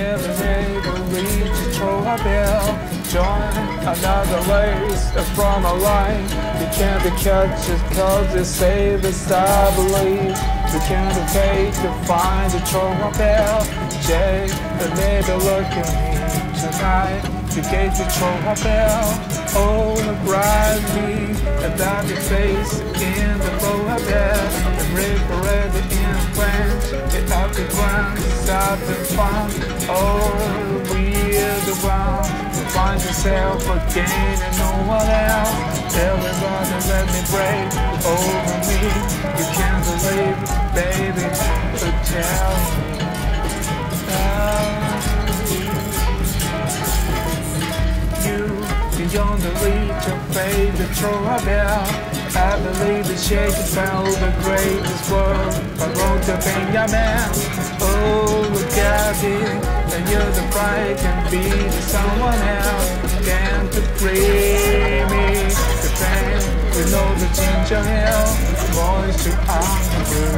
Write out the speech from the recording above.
never believe to throw a bell. Join another race from a line. You can't be catched just cause you say this, I believe. You can't be fake to find the throw a bell. Jay, maybe look at me tonight. You gave the throw a bell. Oh, the bride me about your face in the throw a bell. And red already in French. It up the ground, stop the fun. Oh, we're the one. Find yourself again and no one else. Everybody let me break over me. You can't believe it, baby, so tell me. You beyond the reach of fate to throw a bell. I believe the shake fell the greatest word. I wrote the Benjamin. Oh, look at it. And you're the bride can be to someone else. Can't free me. The pain, we know the ginger hell. Boys too hungry.